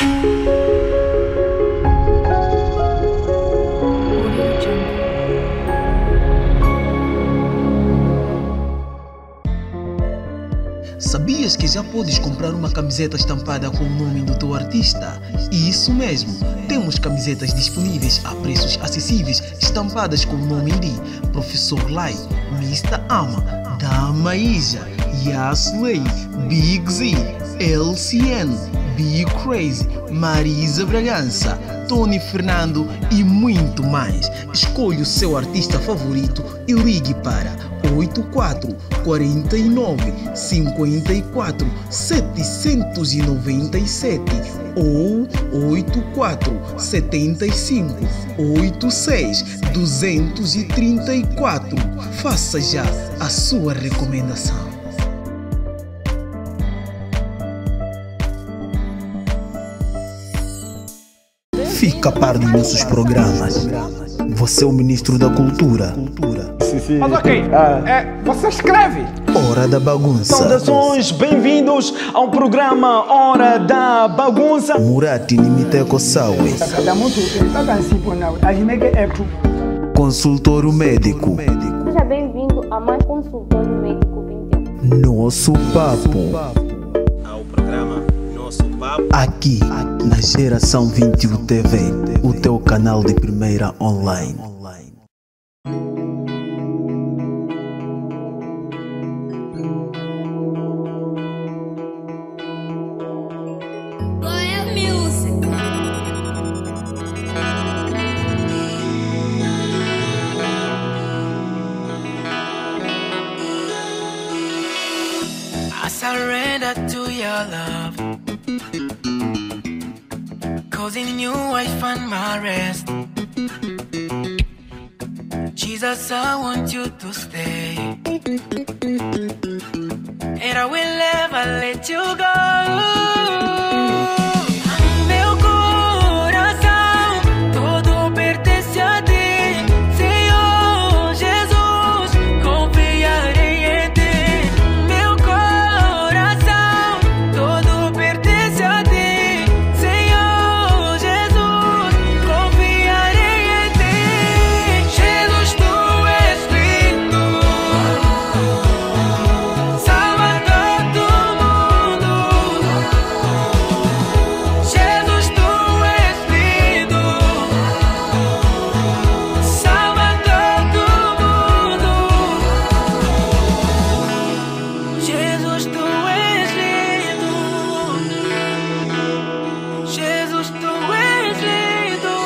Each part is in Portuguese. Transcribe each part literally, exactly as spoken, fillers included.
Sabias que já podes comprar uma camiseta estampada com o nome do teu artista? Isso mesmo, temos camisetas disponíveis a preços acessíveis, estampadas com o nome de Professor Lai, Mister Ama, Dama Ija, Yasley, Big Z, L C N, Be Crazy, Marisa Bragança, Tony Fernando e muito mais. Escolha o seu artista favorito e ligue para oito quatro quatro nove cinco quatro sete nove sete ou oito quatro sete cinco oito seis dois três quatro. Faça já a sua recomendação. Fica a par dos nossos programas. Você é o Ministro da Cultura. Sim, sim. Mas ok, Ah. é, você escreve. Hora da Bagunça. Saudações, bem-vindos ao programa Hora da Bagunça. Murati Nimiteko Sawe. Consultório Médico. Seja bem-vindo a mais Consultório Médico vinte e um. Nosso papo. Ao programa Nosso Papo. Aqui, na Geração vinte e um T V, o teu canal de primeira online. I surrender to your love, 'cause in you I find my rest. Jesus, I want you to stay, and I will never let you go. Meu coração todo pertence a ti, Senhor Jesus, confiarei em ti. Meu coração todo pertence a ti, Senhor Jesus, confiarei em ti. Jesus, tu és lindo, Salvador do mundo. Jesus, tu és lindo, Salvador do mundo. Jesus, tu és lindo. Jesus, tu és lindo.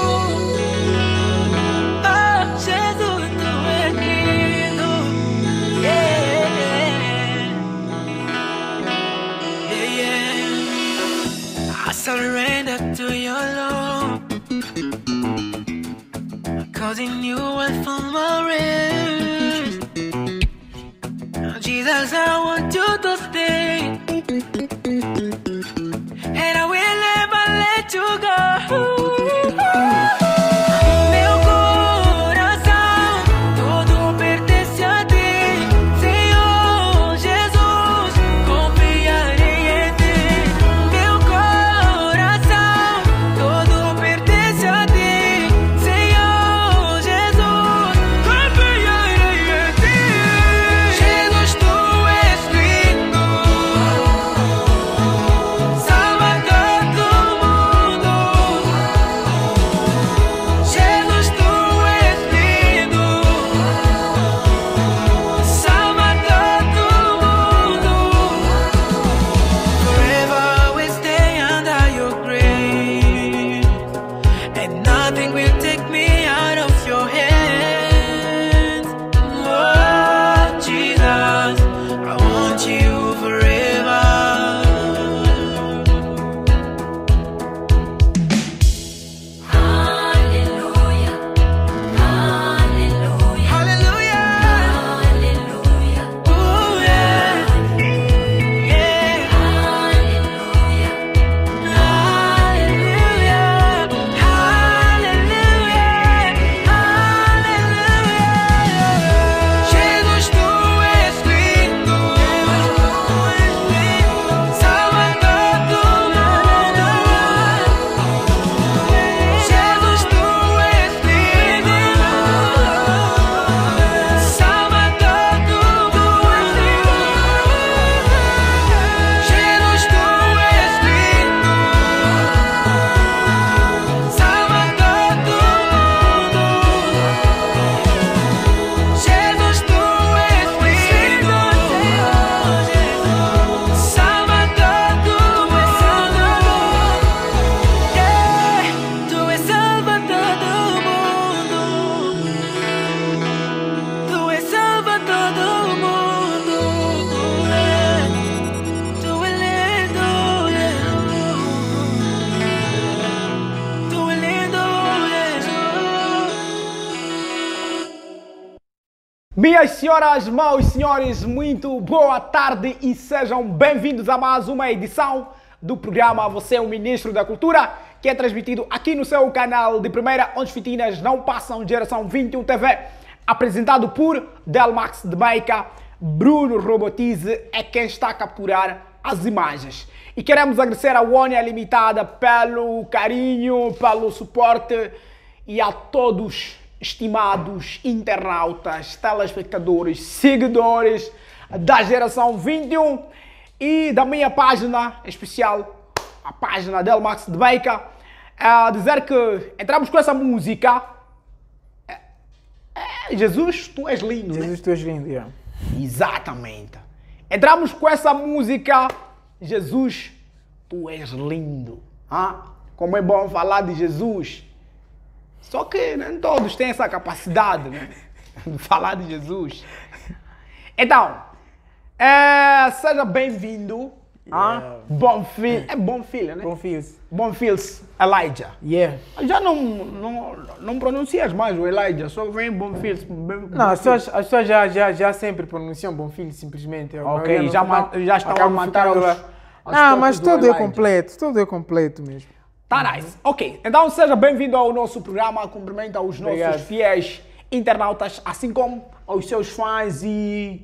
Ah, Jesus, tu és lindo. Yeah. Yeah, yeah. I surrender to your love, 'cause in you I found my rest. Jesus, I want you to stay, and I will never let you go. Meu coração todo pertence a ti, Senhor Jesus, confiarei em ti. Meu coração todo pertence a ti, Senhor Jesus, confiarei em ti. Jesus, tu és lindo, Minhas senhoras, meus senhores, muito boa tarde e sejam bem-vindos a mais uma edição do programa Você é o Ministro da Cultura, que é transmitido aqui no seu canal de primeira, onde os fitinas não passam, Geração vinte e um T V, apresentado por Delmax de Meica. Bruno Robotize é quem está a capturar as imagens. E queremos agradecer a One Limitada pelo carinho, pelo suporte e a todos estimados internautas, telespectadores, seguidores da Geração vinte e um e da minha página especial, a página Delmax de Meica, a dizer que entramos com essa música. É, é, Jesus, tu és lindo, Jesus, né? tu és lindo, yeah. Exatamente. Entramos com essa música, Jesus, tu és lindo. Ah, como é bom falar de Jesus. Só que nem todos têm essa capacidade, né? De falar de Jesus. Então, é, seja bem-vindo. Yeah. Ah, bom filho. É bom filho, né? Bom Fios. Bom filhos, Elijah. Yeah. Já não, não, não pronuncias mais o Elijah, só vem bom filhos. Não, as pessoas, as pessoas já, já, já sempre pronunciam Bom Filho, simplesmente. A Ok, maioria no já, final ma- já estão a acaba matar ficando os, lá. os Não, toques mas do tudo é Elijah. completo, tudo é completo mesmo. Tá nice. Ok, então seja bem-vindo ao nosso programa. Cumprimento aos nossos Obrigado. fiéis internautas, assim como aos seus fãs e,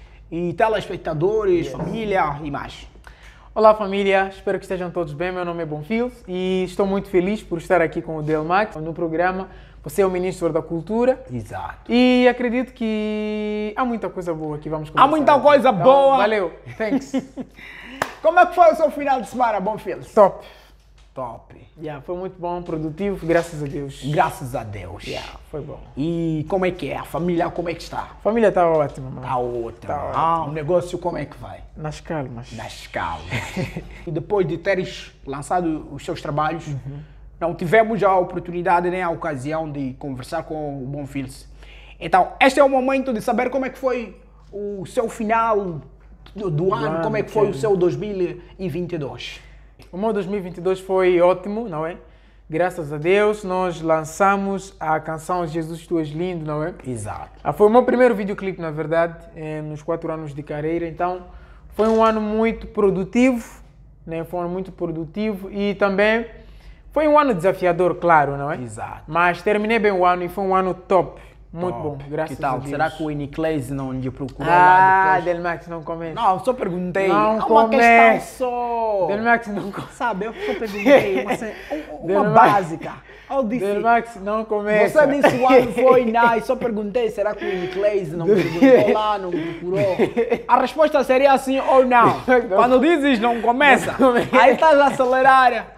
e telespectadores, família e mais. Olá família, espero que estejam todos bem. Meu nome é Bom Fios e estou muito feliz por estar aqui com o Delmax no programa Você é o Ministro da Cultura. Exato. E acredito que há muita coisa boa que vamos conversar. Há muita aqui. coisa Então, boa. Valeu, thanks. Como é que foi o seu final de semana, bom filhos? Top. Top. Yeah, foi muito bom, produtivo, graças a Deus. Graças a Deus. Yeah, foi bom. E como é que é? A família como é que está? A família está ótima, mano. Tá outra. Tá ah, o negócio como é que vai? Nas calmas. Nas calmas. E depois de teres lançado os seus trabalhos, não tivemos a oportunidade nem a ocasião de conversar com o Bom Filhos. Então, este é o momento de saber como é que foi o seu final do, do ano, ano, como é que foi o sim. seu dois mil e vinte e dois. O meu dois mil e vinte e dois foi ótimo, não é? Graças a Deus, nós lançamos a canção Jesus Tu És Lindo, não é? Exato. Ah, foi o meu primeiro videoclipe, na verdade, eh, nos quatro anos de carreira. Então, foi um ano muito produtivo, né? Foi um ano muito produtivo e também foi um ano desafiador, claro, não é? Exato. Mas terminei bem o ano e foi um ano top. Muito Top. bom, graças Que tal? a Deus. Será que o Eniclase não lhe procurou Ah, lá depois? Delmax, não comece. Não, só perguntei. Não é uma comece. questão só. Delmax, não comece. Sabe, eu só perguntei uma, ce- uma Delmax. básica. Eu disse, Delmax, não comece. você disse o ano foi nice, só perguntei, será que o Eniclase não perguntou lá, não procurou? A resposta seria sim ou não. Quando dizes não começa, Não começa. aí estás a acelerar.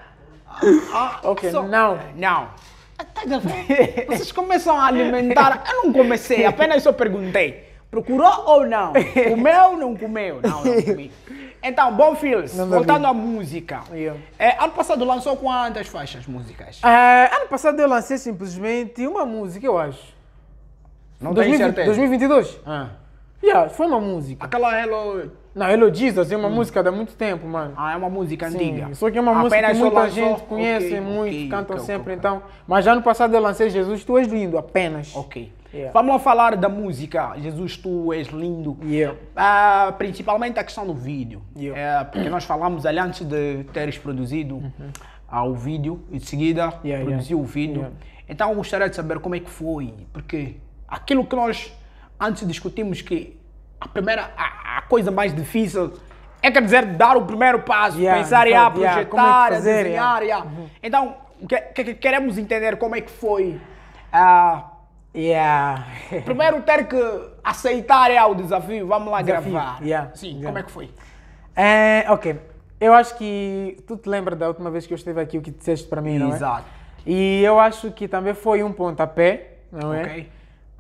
Ah, Ok, só- não. Não. Estás a ver? Vocês começam a alimentar. Eu não comecei, apenas só perguntei. Procurou ou não? Comeu ou não comeu? Não, não comi. Então, Bom Filhos, Não voltando vi. à música. Yeah. É, ano passado lançou quantas faixas músicas? Ah, ano passado eu lancei simplesmente uma música, eu acho. Não dois tenho mil e vinte certeza. dois mil e vinte e dois? Ah. Yeah, foi uma música. Aquela Hello... Não, Hello Jesus é uma música de há muito tempo, mano. Ah, é uma música Sim, antiga. só que é uma música Apenas que só muita lançou- gente conhece Ok, muito, ok, cantam ok, sempre, ok. então. Mas ano passado eu lancei Jesus, Tu És Lindo, apenas. Ok. Yeah. Vamos lá falar da música Jesus, Tu És Lindo. Yeah. Ah, principalmente a questão do vídeo. Yeah. É, porque nós falamos ali antes de teres produzido ah, o vídeo e de seguida Yeah, produziu yeah. o vídeo. Yeah. Então eu gostaria de saber como é que foi. Porque aquilo que nós antes discutimos que a primeira, a, a coisa mais difícil é, quer dizer, dar o primeiro passo, Yeah, pensar, de a fato, yeah, projetar, como é que a fazer, desenhar. yeah. yeah. Então, que, que- queremos entender como é que foi. ah, Yeah. Primeiro ter que aceitar é, o desafio, vamos lá Desafio, gravar. yeah, Sim, yeah. como é que foi? É, ok. Eu acho que tu te lembras da última vez que eu esteve aqui, o que disseste para mim, não é? Exato. E eu acho que também foi um pontapé, não é? Ok.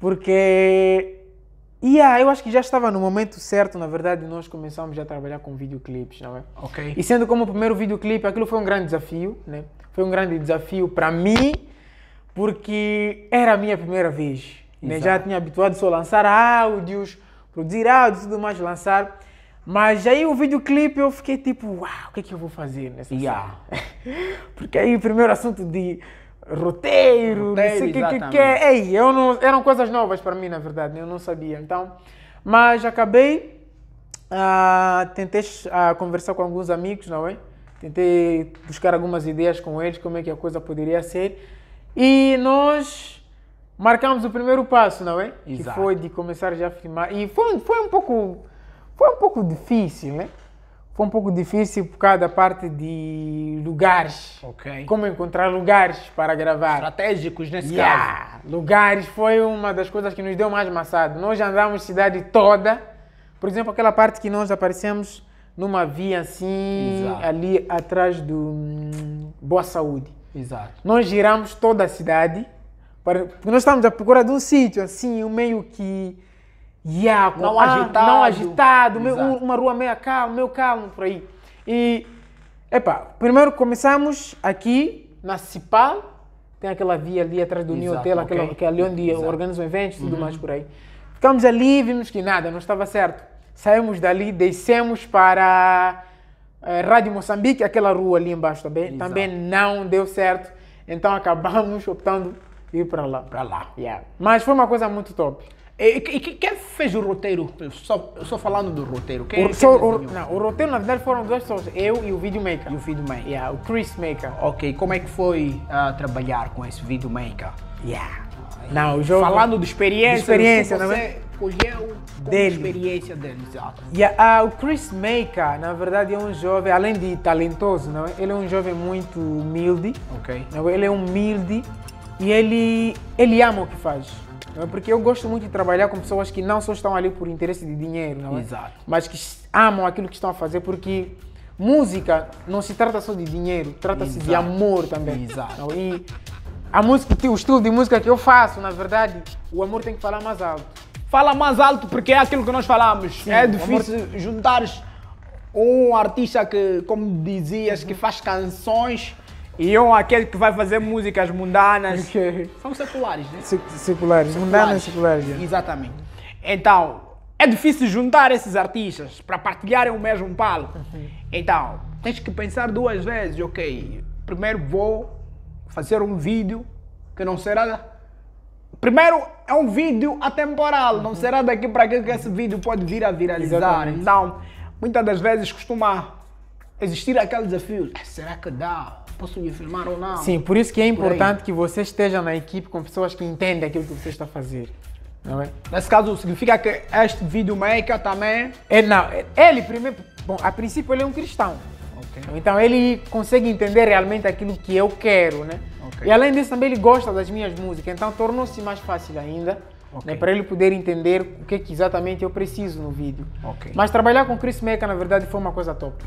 Porque yeah, eu acho que já estava no momento certo, na verdade, nós começamos já a trabalhar com videoclipes, não é? Ok. E sendo como o primeiro videoclipe, aquilo foi um grande desafio, né? Foi um grande desafio para mim, porque era a minha primeira vez. Né? Exato. Já tinha habituado só a lançar áudios, produzir áudios e tudo mais, lançar. Mas aí o videoclipe eu fiquei tipo, uau, o que é que eu vou fazer nessa Yeah. cena? Porque aí o primeiro assunto de roteiro, Roteiro, não sei o que, que, exatamente. que é. Ei, eu não, eram coisas novas para mim, na verdade, eu não sabia. Então, mas acabei, ah, tentei ah, conversar com alguns amigos, não é? Tentei buscar algumas ideias com eles, como é que a coisa poderia ser. E nós marcamos o primeiro passo, não é? Exato. Que foi de começar já a filmar. E foi, foi um pouco, foi um pouco difícil, né? Foi um pouco difícil por causa da parte de lugares. Ok. Como encontrar lugares para gravar. Estratégicos nesse caso. Yeah. Lugares foi uma das coisas que nos deu mais maçado. Nós andamos a cidade toda. Por exemplo, aquela parte que nós aparecemos numa via assim, Exato. ali atrás do hum, Boa Saúde. Exato. Nós giramos toda a cidade, para, porque nós estávamos à procura de um sítio assim, um meio que... Yeah, com- Não ah, agitado. Não agitado, meio- Exato. uma rua meio calma, meio calmo por aí. E, epá, primeiro começamos aqui na Cipal, tem aquela via ali atrás do New Exato, Hotel, ok. aquela, que é ali onde Exato. organizam eventos e tudo mais por aí. Ficamos ali, vimos que nada, não estava certo. Saímos dali, descemos para eh, Rádio Moçambique, aquela rua ali embaixo também. Exato. Também não deu certo, então acabamos optando ir para lá. Para lá. Yeah. Mas foi uma coisa muito top. E, e- e quem fez o roteiro? Eu só, eu só falando do roteiro. Quem, O, quem só, o, desenhou? não, o roteiro, na verdade, foram duas pessoas, eu e o videomaker. E o videomaker. Yeah, o Chris Maker. Ok, como é que foi ah, trabalhar com esse videomaker? Yeah. Não, o jogo... Falando de experiência, De experiência, você não é? colheu como Dele. experiência dele, exato. Yeah, ah, o Chris Maker, na verdade, é um jovem, além de talentoso, não é? Ele é um jovem muito humilde. Ok. Não é? Ele é humilde e ele, ele ama o que faz. Não é? Porque eu gosto muito de trabalhar com pessoas que não só estão ali por interesse de dinheiro, não é? Exato. Mas que amam aquilo que estão a fazer, porque música não se trata só de dinheiro, trata-se de Exato. amor também. Exato. Não é? E a música, o estilo de música que eu faço, na verdade, o amor tem que falar mais alto. Fala mais alto porque é aquilo que nós falamos. Sim, é o difícil juntares um artista que, como dizias, que faz canções e um aquele que vai fazer músicas mundanas. São seculares, né? Seculares, mundanas seculares. yeah. Exatamente. Então, é difícil juntar esses artistas para partilharem o mesmo palco. Então, tens que pensar duas vezes, ok, primeiro vou fazer um vídeo que não será... Primeiro, é um vídeo atemporal, não será daqui para aqui que esse vídeo pode vir a viralizar. Exatamente. Então, muitas das vezes costuma existir aquele desafio. "Ah, será que dá? Posso me filmar ou não?" Sim, por isso que é Por aí. importante que você esteja na equipe com pessoas que entendem aquilo que você está a fazer. Não é? Nesse caso, significa que este videomaker também... Ele, não, ele primeiro, bom, a princípio ele é um cristão. Ok. Então ele consegue entender realmente aquilo que eu quero, né? Ok. E além disso também ele gosta das minhas músicas, então tornou-se mais fácil ainda, Ok. né, para ele poder entender o que, é que exatamente eu preciso no vídeo. Ok. Mas trabalhar com Chris Maker na verdade foi uma coisa top.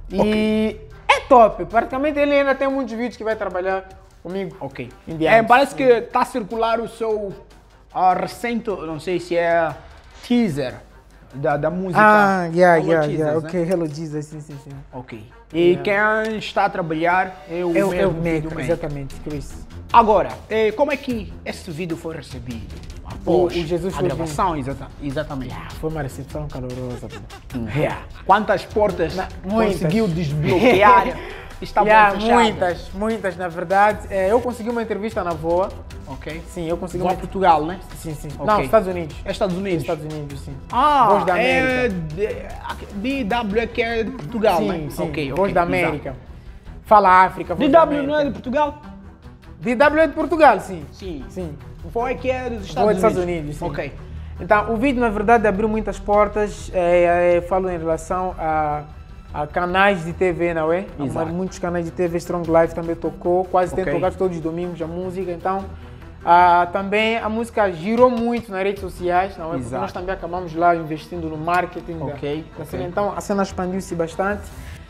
E é top, praticamente ele ainda tem muitos vídeos que vai trabalhar comigo. Ok. Em É, diante. parece que está a circular o seu ah, recente, não sei se é teaser da, da música. Ah, yeah, Hello yeah, Jesus, yeah, né? ok, Hello Jesus, sim, sim, sim. Ok. E quem está a trabalhar é o É o, é o mesmo Maker, videomaker. exatamente, Chris. Agora, eh, como é que esse vídeo foi recebido? Após O- o Jesus a foi gravação, exata, exatamente. Foi uma recepção calorosa. bro. Yeah. Quantas portas Na- muitas. conseguiu desbloquear? Estavam Yeah, fechadas. muitas, muitas, na verdade. É, eu consegui uma entrevista na Voa. Ok. Sim, eu consegui Vou a uma... Portugal, né? Sim, sim. Ok. Não, Estados Unidos. É Estados Unidos. Estados Unidos, sim. Ah, Voz da é América. D W que é de Portugal, Sim, né? sim. Ok, Voz ok, da exato. América. Fala África, Voz D da W não é de América. Portugal? D W é de Portugal, sim. Sim. Sim. Foi que é dos Estados Voa dos Unidos. Estados Unidos, sim. Ok. Então, o vídeo, na verdade, abriu muitas portas. É, é, falo em relação a, a canais de T V, não é? Exato. Muitos canais de T V, Strong Life também tocou. Quase tem Ok. tocado todos os domingos a música. Então, ah, também a música girou muito nas redes sociais, não é? Porque Exato. nós também acabamos lá investindo no marketing da- Ok, da, ok. cena. Então, a cena expandiu-se bastante.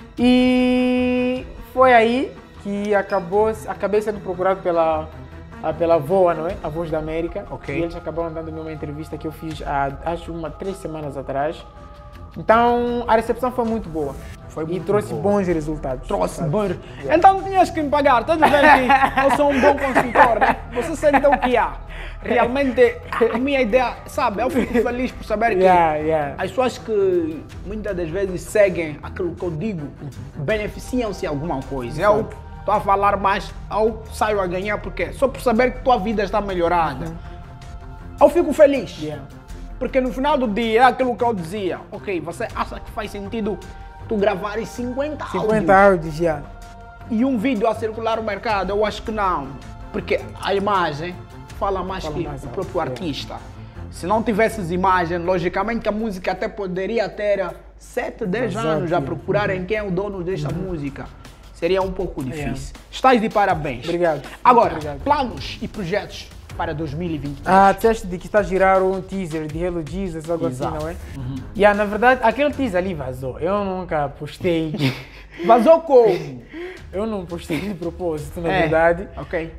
E foi aí que acabou, acabei sendo procurado pela, ah, pela Voa, não é? A Voz da América. Ok. E eles acabaram dando-me uma entrevista que eu fiz há, acho, uma, três semanas atrás. Então, a recepção foi muito boa. Foi e muito trouxe boa. bons resultados. Trouxe sabe? bom. Então tinhas que me pagar. Estás a ver que eu sou um bom consultor, né? Você sente o que há. Realmente, a minha ideia, sabe, eu fico feliz por saber que Yeah, yeah. as pessoas que muitas das vezes seguem aquilo que eu digo beneficiam-se de alguma coisa. Eu estou a falar mais, eu saio a ganhar, porque só por saber que tua vida está melhorada. Uhum. Eu fico feliz. Yeah. Porque no final do dia, é aquilo que eu dizia, ok, você acha que faz sentido tu gravares cinquenta, cinquenta áudios, já. Yeah. E um vídeo a circular no mercado? Eu acho que não. Porque a imagem fala mais fala que mais o alto, próprio artista. É. Se não tivesses imagem, logicamente a música até poderia ter sete, dez anos a procurarem quem é o dono desta uhum. música. Seria um pouco difícil. É. Estás de parabéns. Obrigado. Agora, Obrigado. planos e projetos para dois mil e vinte e três. Ah, disseste de que está a girar um teaser de Hello Jesus, algo Exato. assim, não é? Uhum. Yeah, na verdade, aquele teaser ali vazou. Eu nunca postei. Vazou como? Eu não postei de propósito, na é. verdade. Ok.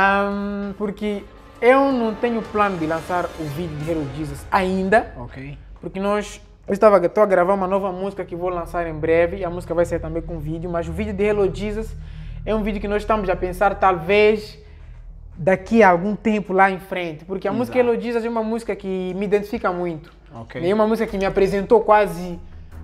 Um, porque eu não tenho plano de lançar o vídeo de Hello Jesus ainda. Ok. Porque nós... Eu estava, estou a gravar uma nova música que vou lançar em breve. E a música vai ser também com vídeo. Mas o vídeo de Hello Jesus é um vídeo que nós estamos a pensar, talvez... daqui a algum tempo lá em frente, porque a Exato. música Hello Jesus é uma música que me identifica muito. Okay. É uma música que me apresentou quase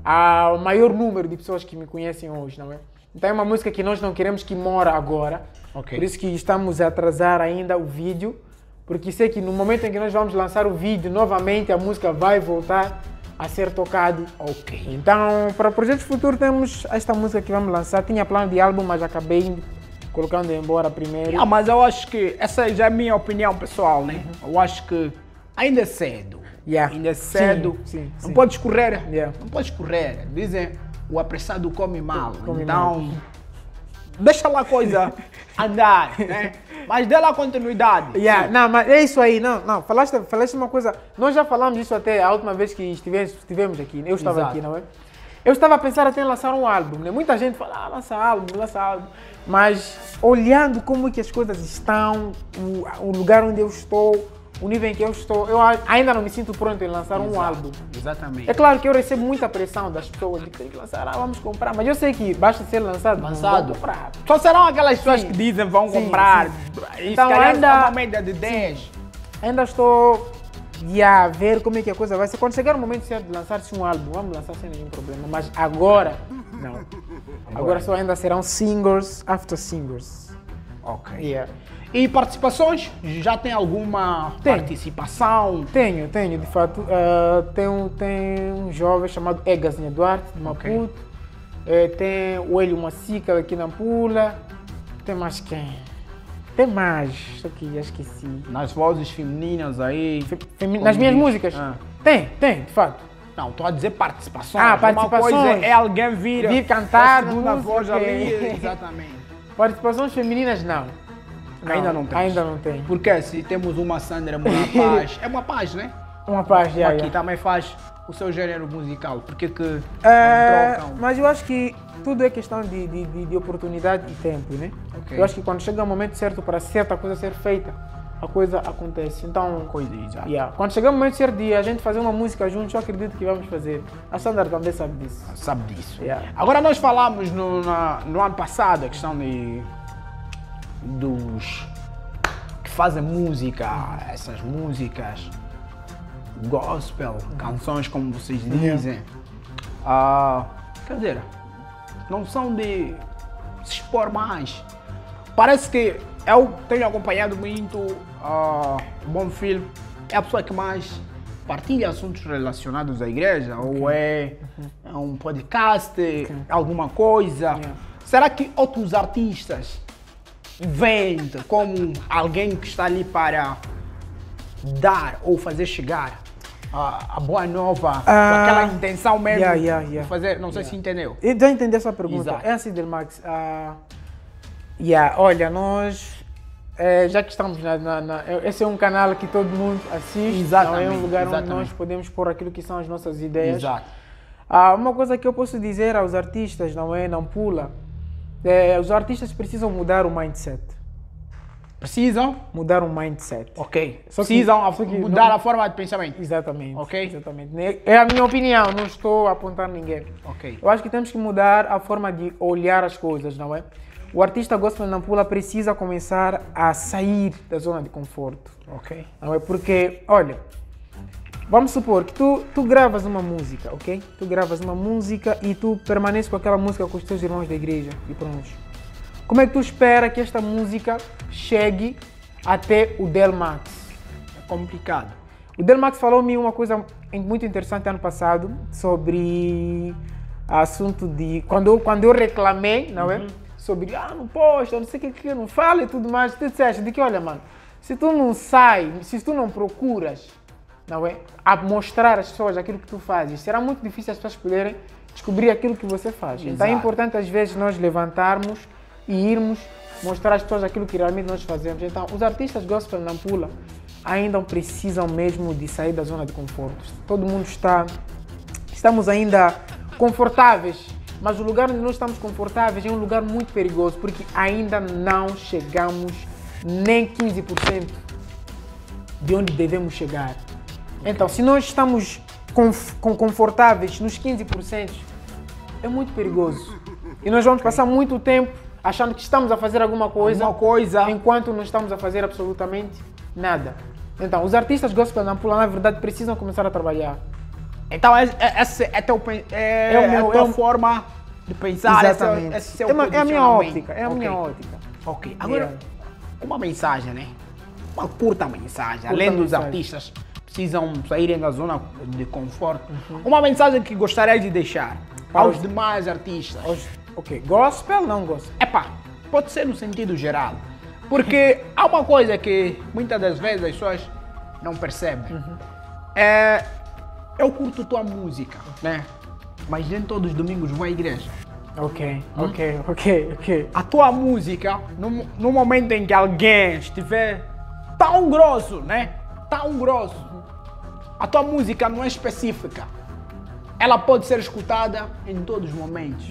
ao maior número de pessoas que me conhecem hoje, não é? Então é uma música que nós não queremos que mora agora, okay. por isso que estamos a atrasar ainda o vídeo, porque sei que no momento em que nós vamos lançar o vídeo, novamente a música vai voltar a ser tocado. Ok. Então, para projetos futuros temos esta música que vamos lançar. Tinha plano de álbum, mas acabei colocando embora primeiro. Ah, mas eu acho que essa já é a minha opinião pessoal, né? Uhum. Eu acho que ainda é cedo. Yeah. Ainda é cedo. Sim, sim, não sim. pode correr. Yeah. Não pode correr. Dizem, o apressado come mal. Come então, mal. deixa lá a coisa andar, né? Mas dê lá continuidade. Yeah. Não, mas é isso aí. Não, não. Falaste, falaste uma coisa. Nós já falamos isso até a última vez que estivemos, estivemos aqui. Eu estava Exato. aqui, não é? Eu estava a pensar até em lançar um álbum, né? Muita gente fala, ah, lança álbum, lança álbum. Mas olhando como que as coisas estão, o, o lugar onde eu estou, o nível em que eu estou, eu ainda não me sinto pronto em lançar Exato. um álbum. Exatamente. É claro que eu recebo muita pressão das pessoas de que tem que lançar, ah, vamos comprar. Mas eu sei que basta ser lançado, lançado. Vamos comprar. Só serão aquelas pessoas sim. que dizem vão sim, comprar. Sim. Então ainda uma média de dez. Sim. Ainda estou a ver como é que a coisa vai ser. Quando chegar o momento certo de lançar-se um álbum, vamos lançar sem nenhum problema. Mas agora, não. Agora, agora só ainda serão singles after singles. Ok. Yeah. E participações? Já tem alguma tenho. participação? Tenho, tenho, de fato. Uh, tem, um, tem um jovem chamado Egazinha Duarte, de Maputo. Okay. Uh, tem o Hélio Macica aqui na Pula. Tem mais quem? Tem mais, só que já esqueci. Nas vozes femininas aí? Fe, femi nas minhas diz? músicas? Ah. Tem, tem, de fato. Não, estou a dizer participações. Ah, participações. Uma coisa é alguém vir, vir cantar na voz ali. Exatamente. Participações femininas, não. não. Ainda não tem. Ainda não tem. Porque se temos uma Sandra Mona Paz, é uma paz, né? Uma paz, já, Aqui já. também faz o seu gênero musical. Por que que é, não trocam? Mas eu acho que tudo é questão de, de, de, de oportunidade e tempo, né? Okay. Eu acho que quando chega o momento certo para certa coisa ser feita, a coisa acontece. Então, coisa exato. Yeah. Quando chegar o momento certo de a gente fazer uma música juntos, eu acredito que vamos fazer. A Sandra também sabe disso. Sabe disso. Yeah. Agora nós falamos no, na, no ano passado a questão de dos que fazem música, essas músicas gospel, canções como vocês dizem. Ah, quer dizer, não são de se expor mais. Parece que eu tenho acompanhado muito uh, o Bom Filho, é a pessoa que mais partilha assuntos relacionados à igreja, okay. ou é, é um podcast, okay. alguma coisa. Yeah. Será que outros artistas veem como alguém que está ali para dar ou fazer chegar a, a boa nova, uh, com aquela intenção mesmo yeah, yeah, yeah. de fazer? Não sei yeah. se entendeu. Eu já entendi essa pergunta. Exato. É assim, Delmax. Uh, yeah, olha, nós, é, já que estamos na, na, na... Esse é um canal que todo mundo assiste. Exatamente. Não é um lugar exatamente. onde nós podemos pôr aquilo que são as nossas ideias. Exato. Uh, uma coisa que eu posso dizer aos artistas, não é? Não pula. É, os artistas precisam mudar o mindset. Precisam? Mudar o mindset. Ok. Só que, precisam só que mudar não... a forma de pensamento. Exatamente. Ok. Exatamente. É a minha opinião, não estou a apontar ninguém. Ok. Eu acho que temos que mudar a forma de olhar as coisas, não é? O artista gospel Nampula precisa começar a sair da zona de conforto. Ok. Não é? Porque, olha, vamos supor que tu, tu gravas uma música, ok? Tu gravas uma música e tu permaneces com aquela música com os teus irmãos da igreja e pronto. como é que tu espera que esta música chegue até o Delmax? É complicado. O Delmax falou-me uma coisa muito interessante ano passado sobre assunto de... Quando eu, quando eu reclamei, não é? Sobre, ah, não posta, não sei o que, que não fala e tudo mais. Tu disseste de que, olha, mano, se tu não sai, se tu não procuras, não é? A mostrar às pessoas aquilo que tu fazes, será muito difícil as pessoas poderem descobrir aquilo que você faz. Exato. Então é importante às vezes nós levantarmos e irmos mostrar às pessoas aquilo que realmente nós fazemos. Então os artistas gospel na Nampula ainda precisam mesmo de sair da zona de conforto. Todo mundo está, estamos ainda confortáveis, mas o lugar onde nós estamos confortáveis é um lugar muito perigoso, porque ainda não chegamos nem quinze por cento de onde devemos chegar. Então, se nós estamos conf com confortáveis nos quinze por cento, é muito perigoso. E nós vamos passar muito tempo achando que estamos a fazer alguma coisa, Alguma coisa. enquanto não estamos a fazer absolutamente nada. Então, os artistas gospel na Nampula, na verdade, precisam começar a trabalhar. Então, é- é- essa é, teu, pen- é, É o meu- a tua é o- forma de pensar, Exatamente. esse é, esse é, o é, uma- é a minha posicionamento. ótica, é a Ok. minha ótica. Ok, agora, Yeah. uma mensagem, né? Uma curta mensagem. Além dos mensagem. artistas precisam saírem da zona de conforto. Uhum. Uma mensagem que gostaria de deixar Para aos os- demais artistas. Hoje, ok, gospel, não gospel. Epá, pode ser no sentido geral. Porque há uma coisa que muitas das vezes as pessoas não percebem. Uhum. É, eu curto tua música, né? Mas nem todos os domingos vou à igreja. Ok, ok, ok, ok. A tua música, no, no momento em que alguém estiver tão grosso, né? Tão grosso, a tua música não é específica. Ela pode ser escutada em todos os momentos.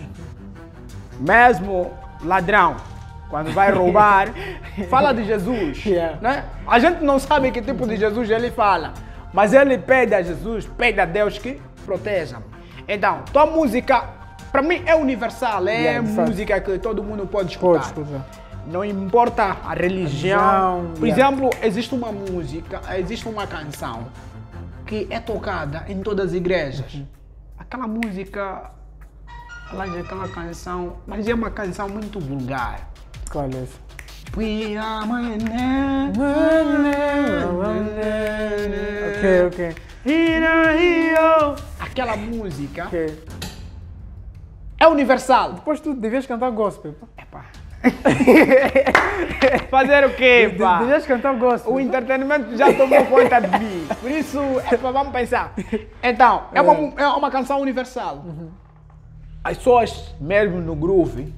Mesmo ladrão, quando vai roubar, fala de Jesus, Yeah. né? A gente não sabe que tipo de Jesus ele fala, mas ele pede a Jesus, pede a Deus que proteja. Então, tua música, para mim, é universal, é Yeah, de fato. música que todo mundo pode escutar. Pode escutar. Não importa a religião. Religião, Por yeah. exemplo, existe uma música, existe uma canção que é tocada em todas as igrejas. Uhum. Aquela música, ela é aquela canção, mas é uma canção muito vulgar. Qual é esse? We are my name. Ok, ok. Aquela música Ok. é universal. Depois tu devias cantar gospel. pá. Epá. Fazer o quê, De- pá? Devias cantar gospel. O entretenimento já tomou conta de mim. Por isso, epa, vamos pensar. Então, é uma, é uma canção universal. As pessoas, mesmo no groove,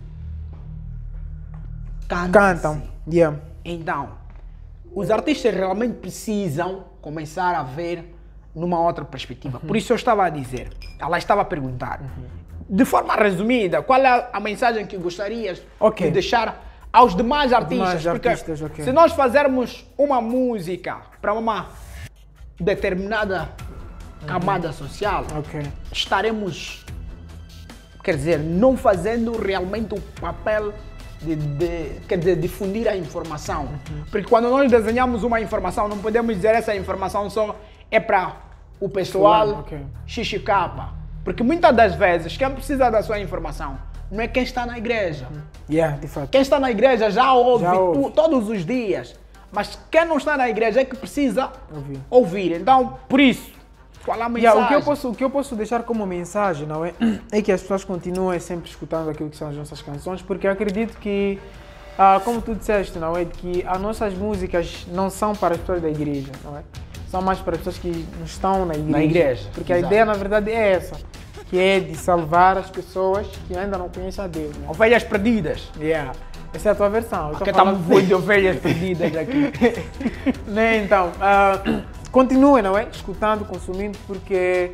cantam. Cantam. Yeah. Então, os artistas realmente precisam começar a ver numa outra perspectiva. Por isso eu estava a dizer, ela estava a perguntar, de forma resumida, qual é a mensagem que gostarias Ok. de deixar aos demais artistas? Demais Porque artistas, ok. se nós fazermos uma música para uma determinada camada social, Ok. estaremos, quer dizer, não fazendo realmente o papel de, de quer dizer, difundir a informação. Porque quando nós desenhamos uma informação, não podemos dizer essa informação só é para o pessoal Fulano, ok. X K. Porque muitas das vezes, quem precisa da sua informação não é quem está na igreja. Yeah, de fato. Quem está na igreja já ouve, Já ouve. tu- todos os dias. Mas quem não está na igreja é que precisa Ouvir. ouvir. Então, por isso, qual é a mensagem? Yeah, o, que eu posso, o que eu posso deixar como mensagem, não é? É que as pessoas continuem sempre escutando aquilo que são as nossas canções, porque eu acredito que, ah, como tu disseste, não é? Que as nossas músicas não são para as pessoas da igreja, não é? São mais para as pessoas que não estão na igreja. Na igreja, Porque a exato. ideia, na verdade, é essa, que é de salvar as pessoas que ainda não conhecem a Deus. Né? Ovelhas perdidas. Yeah. Essa é a tua versão. Eu tô Porque estamos falando- voando de ovelhas perdidas aqui. Né? Então, ah, continue, não é? Escutando, consumindo, porque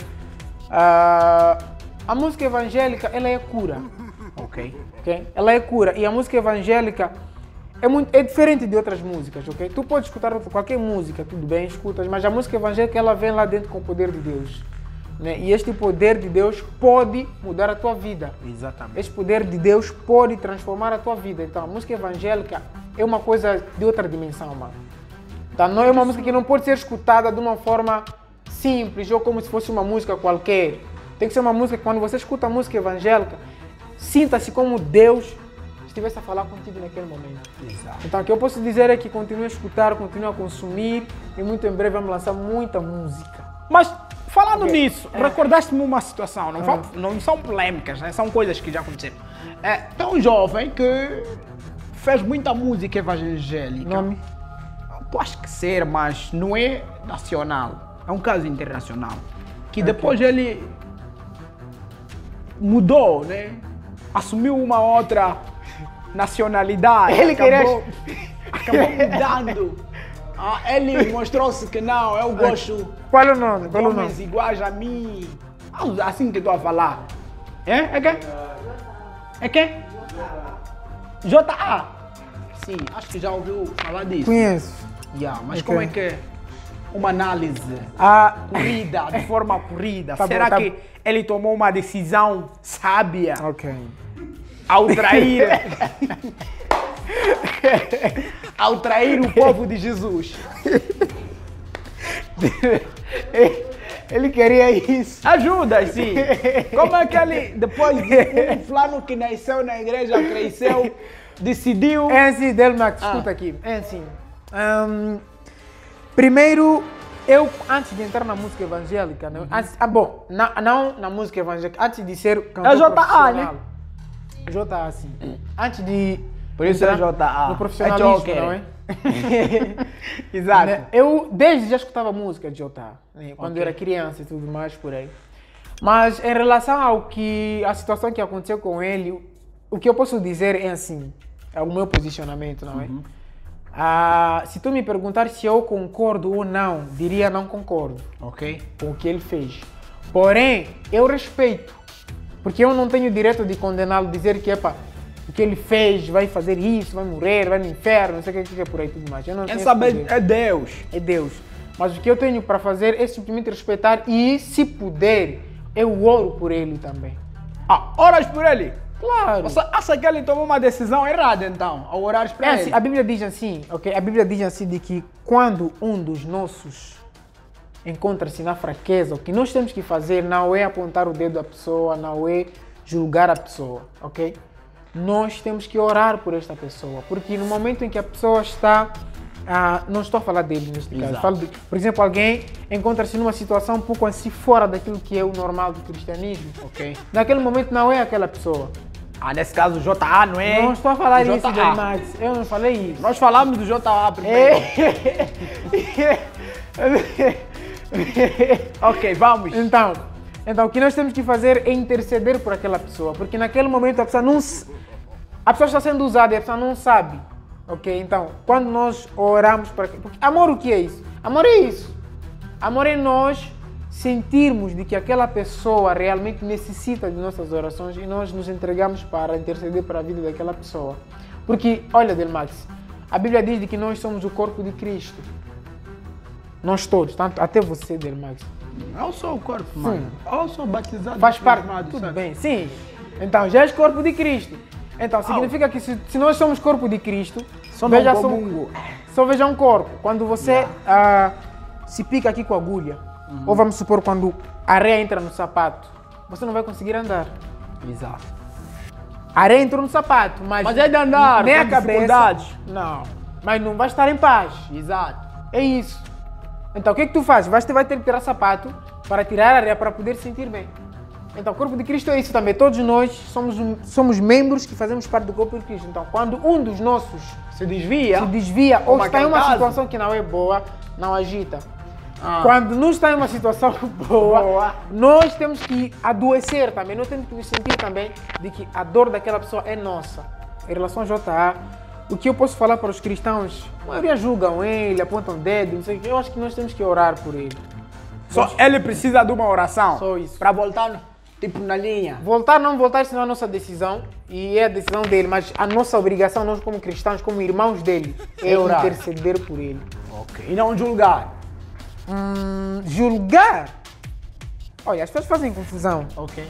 ah, a música evangélica, ela é cura, Ok. ok? Ela é cura. E a música evangélica é, muito, é diferente de outras músicas, ok? Tu pode escutar outra- qualquer música, tudo bem, escutas, mas a música evangélica, ela vem lá dentro com o poder de Deus. Né? E este poder de Deus pode mudar a tua vida. Exatamente. Este poder de Deus pode transformar a tua vida. Então, a música evangélica é uma coisa de outra dimensão, mano. Então, não é uma música que não pode ser escutada de uma forma simples ou como se fosse uma música qualquer. Tem que ser uma música que, quando você escuta a música evangélica, sinta-se como Deus estivesse a falar contigo naquele momento. Exato. Então, o que eu posso dizer é que continue a escutar, continue a consumir e muito em breve vamos lançar muita música. Mas, falando Ok. nisso, É. recordaste-me uma situação, não, Ah. vão- não são polêmicas, né? São coisas que já aconteceram. É, tem um jovem que fez muita música evangélica. Nome? Pode que ser, mas não é nacional. É um caso internacional. Que depois ele mudou, né? Assumiu uma outra nacionalidade. Ele queria- acabou, acabou mudando. Ah, ele mostrou-se que não, eu gosto Qual é o nome? de Qual é o nome? homens iguais a mim. Ah, assim que estou a falar. É? É quem? É quem? J A. Sim, acho que já ouviu falar disso. Conheço. Yeah, mas Ok. como é que é uma análise Ah, corrida, de forma corrida? Tá bom, Será tá que bom. ele tomou uma decisão sábia ok. ao trair, ao trair o povo de Jesus? Ele queria isso. Ajuda, sim. Como é que ele, depois de um fulano que nasceu na igreja, cresceu, decidiu... É assim, Delmax, Ah. escuta aqui. É assim. Ahn, primeiro, eu, antes de entrar na música evangélica, né? antes- ah, bom, na- não na música evangélica, antes de ser cantor É J A, profissional. J A, sim. Antes de... Por isso é entrar J A. No profissionalismo, É Joker. não é? Exato. Né? Eu desde já escutava música de J A, né? Quando Ok. eu era criança e tudo mais por aí. Mas em relação ao que a situação que aconteceu com ele, o que eu posso dizer é assim, é o meu posicionamento, não é? Ah, se tu me perguntar se eu concordo ou não, diria não concordo Ok. com o que ele fez. Porém, eu respeito, porque eu não tenho o direito de condená-lo, dizer que epa, o que ele fez, vai fazer isso, vai morrer, vai no inferno, não sei o que, que é por aí tudo mais. Eu não Quem tenho esse sabe poder. é Deus. É Deus. Mas o que eu tenho para fazer é simplesmente respeitar e, se puder, eu oro por ele também. Ah, oras por ele. Claro. Você acha que ele tomou uma decisão errada, então, ao orar É para assim, ele? a Bíblia diz assim, ok? A Bíblia diz assim de que quando um dos nossos encontra-se na fraqueza, o que nós temos que fazer não é apontar o dedo à pessoa, não é julgar a pessoa, ok? Nós temos que orar por esta pessoa, porque no momento em que a pessoa está, ah, não estou a falar dele neste caso, Exato. falo de, por exemplo, alguém encontra-se numa situação um pouco assim fora daquilo que é o normal do cristianismo, Ok. naquele momento não é aquela pessoa. Ah, nesse caso, J A, não é? Não estou a falar J isso, A. Delmax, eu não falei isso. Nós falamos do J A primeiro. Ok, vamos. Então, então, o que nós temos que fazer é interceder por aquela pessoa, porque naquele momento a pessoa não se- a pessoa está sendo usada e a pessoa não sabe, ok? Então, quando nós oramos para porque amor, o que é isso? Amor é isso. Amor é nós sentirmos de que aquela pessoa realmente necessita de nossas orações e nós nos entregamos para interceder para a vida daquela pessoa. Porque, olha, Delmax, a Bíblia diz de que nós somos o corpo de Cristo. Nós todos, tanto até você, Delmax. Eu sou o corpo, mano. Eu sou batizado. Faz parte, crismado, tudo sabe? bem, sim. Então, já és corpo de Cristo. Então, significa que se, se nós somos corpo de Cristo, Só veja não só, comungo. só veja um corpo. Quando você ah, se pica aqui com a agulha, Uhum. ou vamos supor, quando a areia entra no sapato, você não vai conseguir andar. Exato. A areia entrou no sapato, mas, Mas é de andar, nem com a cabeça. dificuldades. Não, mas não vai estar em paz. Exato. É isso. Então, o que é que tu fazes? Você vai ter que tirar sapato para tirar a areia para poder se sentir bem. Então, o corpo de Cristo é isso também. Todos nós somos, um- somos membros que fazemos parte do corpo de Cristo. Então, quando um dos nossos Se desvia. se desvia ou Como está em aquele uma caso. situação que não é boa, não agita. Ah. Quando não está em uma situação boa, Boa. nós temos que adoecer também. Nós temos que nos sentir também de que a dor daquela pessoa é nossa. Em relação ao J A, o que eu posso falar para os cristãos, a maioria julgam ele, apontam o dedo, não sei o que. Eu acho que nós temos que orar por ele. Só ele precisa de uma oração. Só isso. Para voltar, no- tipo, na linha. Voltar, não voltar, isso não é a nossa decisão e é a decisão dele, mas a nossa obrigação, nós como cristãos, como irmãos dele, é É orar. interceder por ele. Ok. E não julgar. Hum, julgar? Olha, as pessoas fazem confusão. Ok.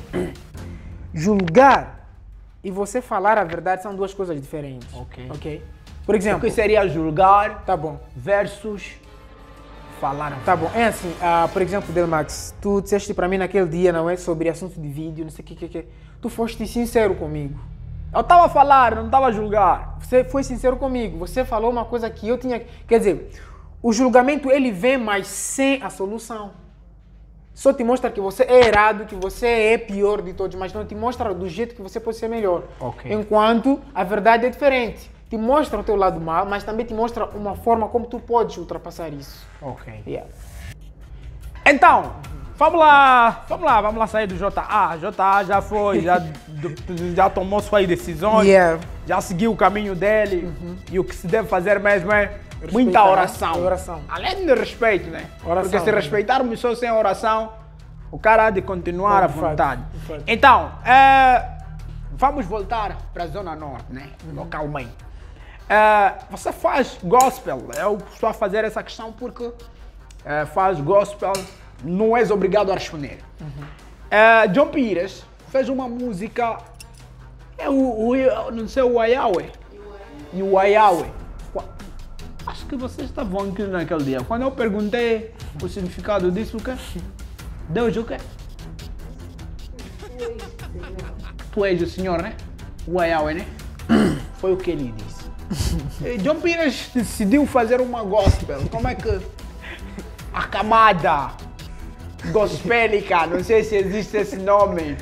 Julgar e você falar a verdade são duas coisas diferentes. Ok. Ok? Por O exemplo, que seria julgar tá bom, versus falar a tá bom. É assim, ah, por exemplo, Delmax, tu disseste para mim naquele dia, não é, sobre assunto de vídeo, não sei o que, que, que. Tu foste sincero comigo. Eu estava a falar, não estava a julgar. Você foi sincero comigo. Você falou uma coisa que eu tinha... Quer dizer, o julgamento ele vem, mas sem a solução. Só te mostra que você é errado, que você é pior de todos, mas não te mostra do jeito que você pode ser melhor. Ok. Enquanto a verdade é diferente. Te mostra o teu lado mal, mas também te mostra uma forma como tu podes ultrapassar isso. Ok. Yeah. Então, vamos lá, vamos lá, vamos lá sair do J A. J A já foi, já, já tomou suas decisões, Yeah. já seguiu o caminho dele. Uhum. E o que se deve fazer mesmo é Respeitar, muita oração. oração. Além de respeito, né? Oração, Porque se né? respeitarmos só sem oração, o cara há de continuar à De fato, vontade. de fato. Então, é, vamos voltar para a Zona Norte, né? Uhum. Localmente. É, você faz gospel, eu estou a fazer essa questão porque é, faz gospel, não és obrigado a responder. Uhum. É, John Pires fez uma música, é o, o, não sei, o Ayawe. E o Ayawe. Acho que vocês estavam aqui naquele dia. Quando eu perguntei o significado disso, o quê? Deus o quê? Tu és o Senhor, né? O Ayawe, né? Foi o que ele disse. E John Pires decidiu fazer uma gospel. Como é que a camada gospelica, não sei se existe esse nome,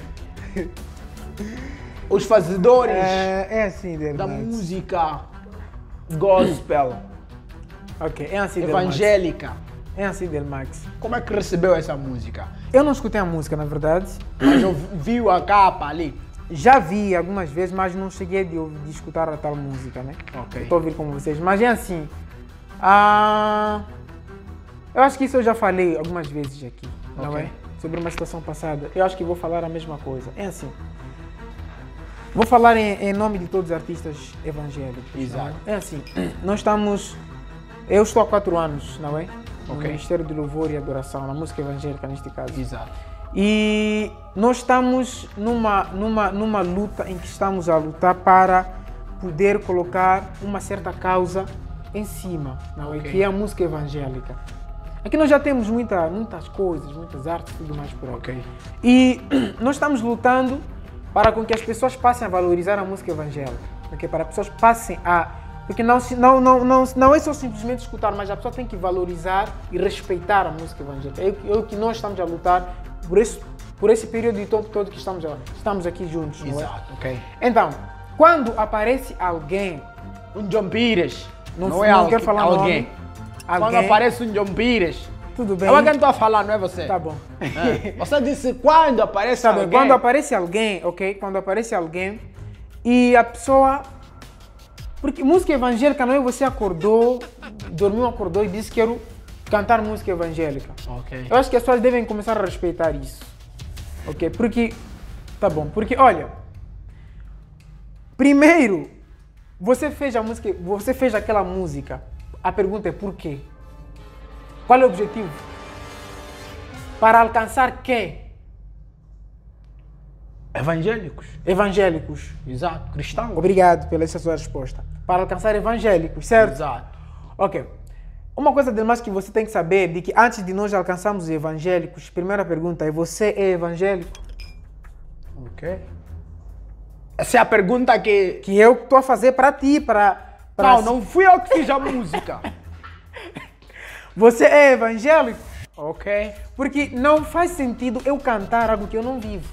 os fazedores É, é assim, da Delmax. música gospel Ok, é assim, Delmax. evangélica, É assim, Delmax. como é que recebeu essa música? Eu não escutei a música, na verdade. Mas eu viu a capa ali. Já vi algumas vezes, mas não cheguei de, ouvir- de escutar a tal música, né? Ok. Estou a ouvir com vocês. Mas é assim. ah, eu acho que isso eu já falei algumas vezes aqui, não Ok. é? Sobre uma situação passada. Eu acho que vou falar a mesma coisa. É assim. Vou falar em, em nome de todos os artistas evangélicos. Exato. não é? É assim. Nós estamos. Eu estou há quatro anos, não é? No Ok. Ministério de Louvor e Adoração, na música evangélica neste caso. Exato. E nós estamos numa, numa, numa luta em que estamos a lutar para poder colocar uma certa causa em cima, não é? Ok. Que é a música evangélica. Aqui nós já temos muita, muitas coisas, muitas artes e tudo mais por aí. Ok. E nós estamos lutando para com que as pessoas passem a valorizar a música evangélica. Okay? Para as pessoas passem a... Porque não, se- não, não, não, não é só simplesmente escutar, mas a pessoa tem que valorizar e respeitar a música evangélica. É o que- é o que nós estamos a lutar por esse, por esse período de tempo todo que estamos, a- estamos aqui juntos. não é? Exato, ok. Então, quando aparece alguém, Um John Pires. Não- Não, é não algu- quero falar alguém. nome. Quando alguém, aparece um John Pires. tudo bem, É alguém que estou a falar, não é você? tá bom. É. Você disse quando aparece Tá bem, alguém. quando aparece alguém, ok? Quando aparece alguém e a pessoa... Porque música evangélica não é você acordou, dormiu, acordou e disse quero cantar música evangélica. Ok. Eu acho que as pessoas devem começar a respeitar isso. Ok? Porque... Tá bom, porque olha... Primeiro, você fez a música, você fez aquela música. A pergunta é por quê? Qual é o objetivo? Para alcançar quem? Evangélicos. Evangélicos. Exato. Cristãos. Obrigado pela essa sua resposta. Para alcançar evangélicos, certo? Exato. Ok. Uma coisa demais que você tem que saber de que antes de nós alcançarmos os evangélicos, primeira pergunta é: você é evangélico? Ok. Essa é a pergunta que... Que eu estou a fazer para ti, para... Não, não fui eu que fiz a música. Você é evangélico? Ok. Porque não faz sentido eu cantar algo que eu não vivo.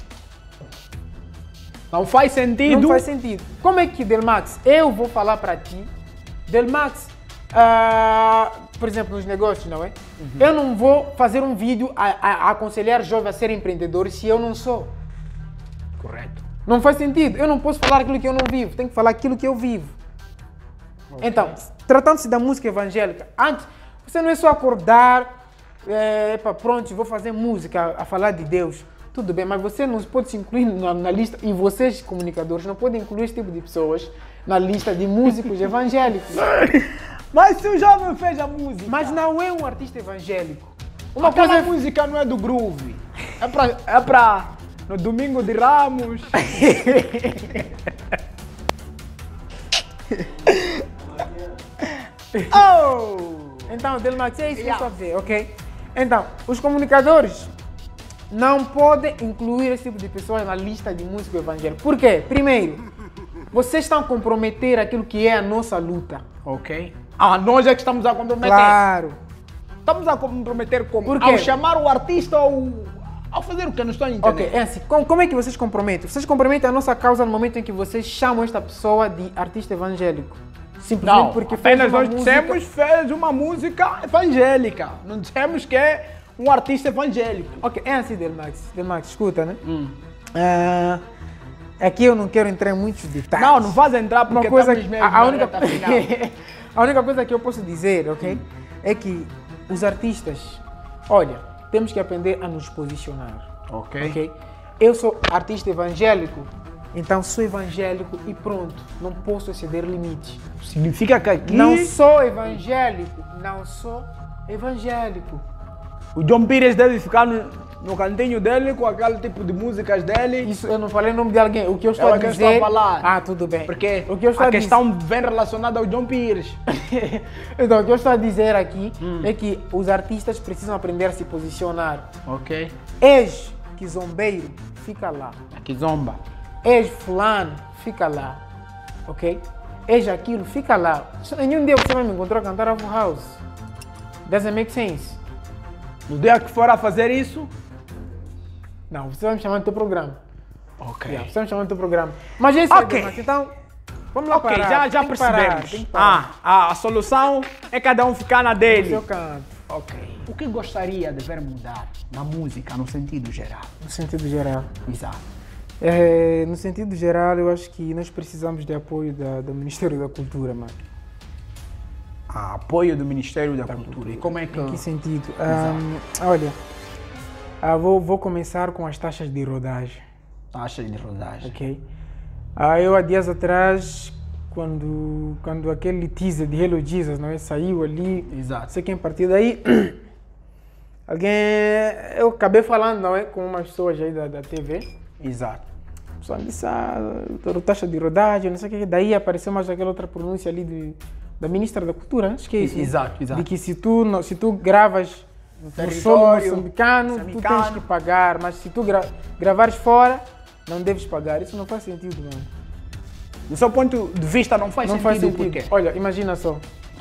Não faz sentido. Não faz sentido. Como é que, Delmax, eu vou falar para ti, Delmax, ah, por exemplo, nos negócios, não é? Eu não vou fazer um vídeo a, a, a aconselhar jovens a serem empreendedores se eu não sou. Correto. Não faz sentido. Eu não posso falar aquilo que eu não vivo. Tenho que falar aquilo que eu vivo. Então, tratando-se da música evangélica, antes, você não é só acordar, é, epa, pronto, vou fazer música a falar de Deus. Tudo bem, mas você não pode se incluir na, na lista, e vocês, comunicadores, não podem incluir esse tipo de pessoas na lista de músicos evangélicos. Mas se o jovem fez a música... Mas não é um artista evangélico. Uma Aquela coisa é... música não é do groove. É pra... É pra... No domingo de Ramos. Oh! Então, Delmax, é isso que eu Yeah. estou a dizer, ok? Então, os comunicadores não podem incluir esse tipo de pessoas na lista de músico evangélico. Por quê? Primeiro, vocês estão a comprometer aquilo que é a nossa luta. Ok. Ah, nós é que estamos a comprometer. Claro. Estamos a comprometer como? Por quê? Ao chamar o artista ou ao fazer o que eu não estou a entender. Ok, é assim. Como, como é que vocês comprometem? Vocês comprometem a nossa causa no momento em que vocês chamam esta pessoa de artista evangélico. Simplesmente Não, porque fez apenas uma nós música... dissemos fez uma música evangélica. Não dissemos que é um artista evangélico. Ok, é assim, Delmax. Delmax, escuta, né? Hum. Ah, aqui eu não quero entrar em muitos detalhes. Não, não faz entrar porque Uma coisa estamos que, mesmo a, a na única, reta final. a única coisa que eu posso dizer, ok, é que os artistas, olha, temos que aprender a nos posicionar, Ok. ok? Eu sou artista evangélico, então sou evangélico e pronto, não posso exceder limites. Significa que aqui Não sou evangélico, não sou evangélico. o John Pires deve ficar no, no cantinho dele com aquele tipo de músicas dele. Isso eu não falei o nome de alguém, o que eu estou É a o que eu dizer... estou a falar. Ah, tudo bem. Porque o que eu estou a a questão vem relacionada ao John Pires. Então, o que eu estou a dizer aqui Hum. é que os artistas precisam aprender a se posicionar. Ok. És que zombeiro, fica lá. Aqui zomba. És fulano, fica lá. Ok? És aquilo, fica lá. Nenhum dia você vai me encontrar a cantar a Full House. Doesn't make sense. No dia que for a fazer isso. Não, você vai me chamar no teu programa. Ok. Yeah, você vai me chamar no teu programa. Mas é isso Ok. aí, Demas. Então, vamos lá Ok, parar. já, já Tem que parar, percebemos. tem que parar. Ah, a, a solução é cada um ficar na No dele. seu canto. Ok. O que gostaria de ver mudar na música, no sentido geral? No sentido geral. Exato. É, no sentido geral, eu acho que nós precisamos de apoio da, do Ministério da Cultura, mano. A apoio do Ministério da, Cultura. E como é que... Em que sentido? Ahm, olha, ah, vou, vou começar com as taxas de rodagem, Taxa de rodagem. ok? Ah, eu há dias atrás, quando, quando aquele teaser de Hello Jesus, não é, saiu ali, Exato. não sei quem partiu daí, alguém, eu acabei falando, não é, com umas pessoas aí da, da T V, Exato. o pessoal disse, ah, doutor, taxa de rodagem, não sei o que, daí apareceu mais aquela outra pronúncia ali de, da Ministra da Cultura, acho que é isso. né? Exato, exato. De que se tu, não- se tu gravas no solo território moçambicano, tu moçambicano. tens que pagar, mas se tu gra gravares fora, não deves pagar. Isso não faz sentido, mano. Do seu ponto de vista não faz não sentido, faz sentido. por quê? Olha, imagina só.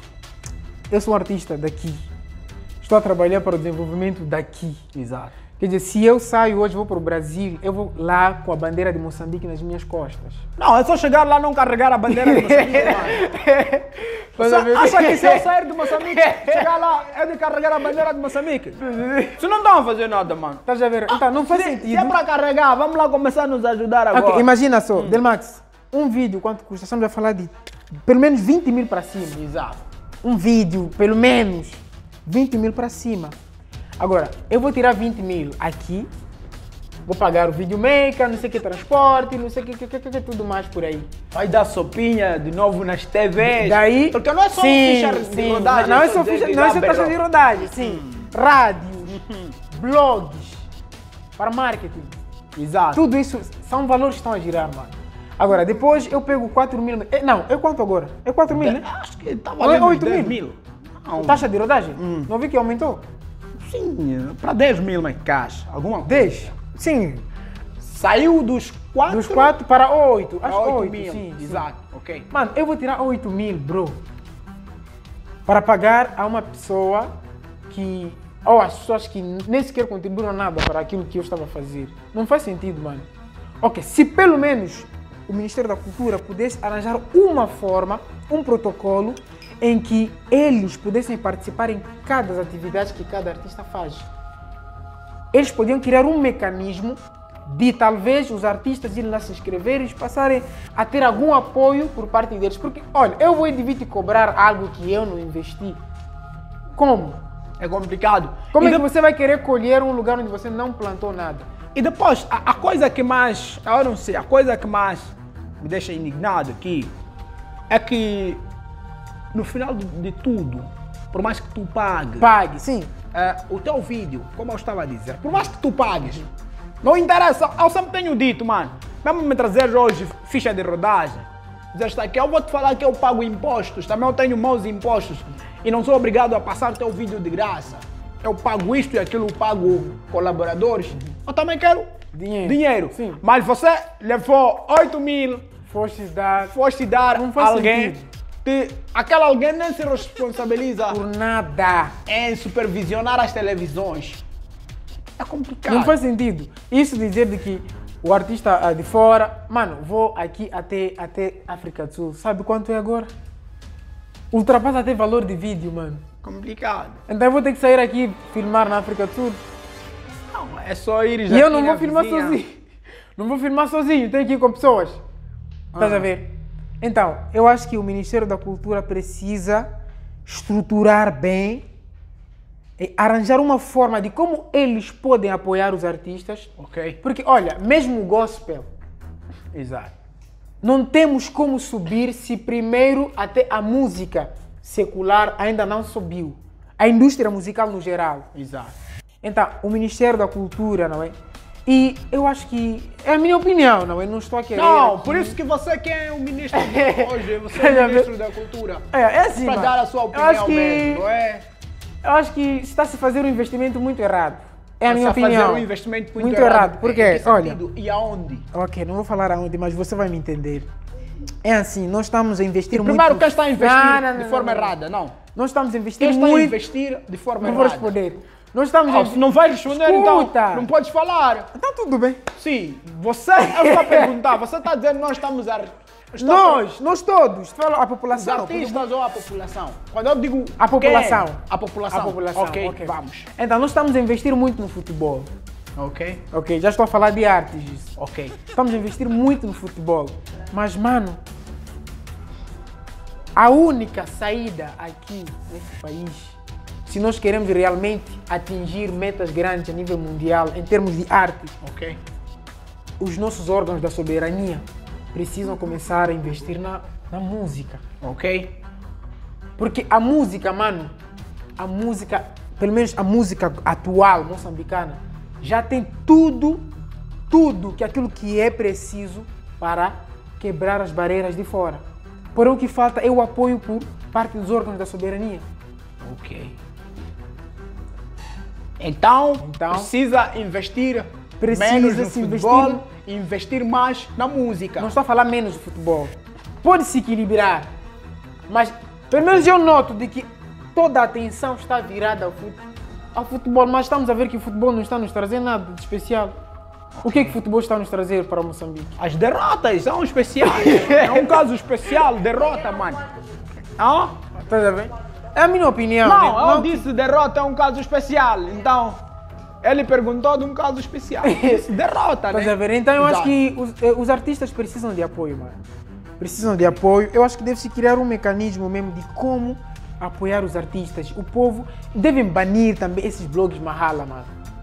Eu sou um artista daqui. Estou a trabalhar para o desenvolvimento daqui. Exato. Quer dizer, se eu saio hoje, vou para o Brasil, eu vou lá com a bandeira de Moçambique nas minhas costas. Não, é só chegar lá e não carregar a bandeira de Moçambique, mano. Mas a Você ver- acha que se eu sair de Moçambique, chegar lá, é de carregar a bandeira de Moçambique? Vocês não estão a fazer nada, mano. Estás a ver? Então, não faz Se, sentido. se é para carregar, vamos lá começar a nos ajudar agora. Ok, imagina só, Delmax, um vídeo quanto custa? Estamos a falar de pelo menos vinte mil para cima. Exato. Um vídeo, pelo menos vinte mil para cima. Agora, eu vou tirar vinte mil aqui, vou pagar o videomaker, não sei o que, transporte, não sei o que, que, que, que, tudo mais por aí. Vai dar sopinha de novo nas T Vs. Daí, Porque não é só sim, ficha de sim, rodagem. Não é só só, dizer ficha, que não é dá só taxa berro. de rodagem, sim. Rádio, blogs, para marketing. Exato. Tudo isso são valores que estão a girar, mano. Agora, depois eu pego quatro mil. eh, Não, é quanto agora? É quatro mil, né? Acho que tá Ou é valendo oito dez mil? mil. Não, Taxa de rodagem? Não vi que aumentou? sim, para dez mil mais caixa. Alguma coisa. dez? Sim. Saiu dos quatro. Dos quatro para oito. para Acho que oito oito, mil. sim, sim. Exato, ok. Mano, eu vou tirar oito mil, bro. Para pagar a uma pessoa que... Ou as pessoas que nem sequer contribuíram nada para aquilo que eu estava a fazer. Não faz sentido, mano. Ok, se pelo menos o Ministério da Cultura pudesse arranjar uma forma, um protocolo, em que eles pudessem participar em cada das atividades que cada artista faz. Eles podiam criar um mecanismo de talvez os artistas irem lá se inscreverem e passarem a ter algum apoio por parte deles. Porque, olha, eu vou vir te cobrar algo que eu não investi. Como? É complicado. Como e é que de- você vai querer colher um lugar onde você não plantou nada? E depois, a, a coisa que mais, eu não sei, a coisa que mais me deixa indignado aqui é que no final de, de tudo, por mais que tu pague, Pague, sim. eh, o teu vídeo, como eu estava a dizer, por mais que tu pagues, não interessa, eu sempre tenho dito, mano, mesmo me trazer hoje ficha de rodagem, dizer está aqui, eu vou te falar que eu pago impostos, também eu tenho meus impostos e não sou obrigado a passar teu vídeo de graça. Eu pago isto e aquilo, eu pago colaboradores. Eu também quero Dinheiro. dinheiro. Sim. Mas você levou oito mil, foste dar foste dar Não faz alguém, sentido. te, aquele alguém nem se responsabiliza por nada. em supervisionar as televisões. É complicado. Não faz sentido. Isso dizer de que o artista ah, de fora, mano, vou aqui até, até África do Sul. Sabe quanto é agora? Ultrapassa até valor de vídeo, mano. Complicado. Então eu vou ter que sair aqui e filmar na África do Sul. Não, é só ir E eu não vou filmar sozinho. Não vou filmar sozinho, tenho que ir com pessoas. Estás Ah. a ver? Então, eu acho que o Ministério da Cultura precisa estruturar bem, e arranjar uma forma de como eles podem apoiar os artistas. Ok. Porque, olha, mesmo o gospel, Exato. não temos como subir se primeiro até a música secular ainda não subiu. A indústria musical no geral. Exato. Então, o Ministério da Cultura, não é? E eu acho que é a minha opinião, não é? Não estou a querer. Não, aqui- por isso que você que é o ministro de hoje, você é Quer o ver? ministro da cultura. É, é assim, Para mano. dar a sua Eu opinião acho que, mesmo, não é? Eu acho que está a se fazer um investimento muito errado. É a minha Você opinião. fazer um investimento muito, Muito errado, porque, Em que olha- sentido? E aonde? Ok, não vou falar aonde, mas você vai me entender. É assim, nós estamos a investir muito... Primeiro, quem está a investir Não, não, não, de forma não, não. errada? Não. Nós estamos a investir Quem está a muito... investir de forma Não vou errada? responder. Nós estamos Ah, a... se não vai responder, Escuta. então não podes falar. Então tudo bem. Sim, você, eu estou a perguntar, você está dizendo que nós estamos a... estou a Nós, nós todos, fala a Os população. artistas ou a população? Quando eu digo A população. quem? A população. A população, Ok, ok. vamos. Então, nós estamos a investir muito no futebol. Ok, Ok, já estou a falar de artes. Isso. ok. Estamos a investir muito no futebol. Mas, mano, a única saída aqui nesse país, se nós queremos realmente atingir metas grandes a nível mundial em termos de arte, Ok. os nossos órgãos da soberania precisam começar a investir na, na música. Ok. Porque a música, mano, a música, pelo menos a música atual moçambicana, já tem tudo, tudo que aquilo que é preciso para quebrar as barreiras de fora. Porém, o que falta é o apoio por parte dos órgãos da soberania. Ok. Então, Então, precisa investir precisa menos no se futebol investir- e investir mais na música. Não estou a falar menos de futebol. Pode se equilibrar, mas pelo menos eu noto de que toda a atenção está virada ao fut- ao futebol, mas estamos a ver que o futebol não está a nos trazer nada de especial. O que é que o futebol está a nos trazer para Moçambique? As derrotas são especiais. É um caso especial, derrota, mano. Ah? Estás a ver? É a minha opinião. Não, né? eu disse derrota é um caso especial. Então, ele perguntou de um caso especial. Eu disse derrota, né? Estás a ver? Então eu acho Exato. que os, eh, os artistas precisam de apoio, mano. Precisam de apoio. Eu acho que deve-se criar um mecanismo mesmo de como apoiar os artistas. O povo devem banir também esses blogs Mahala, mano.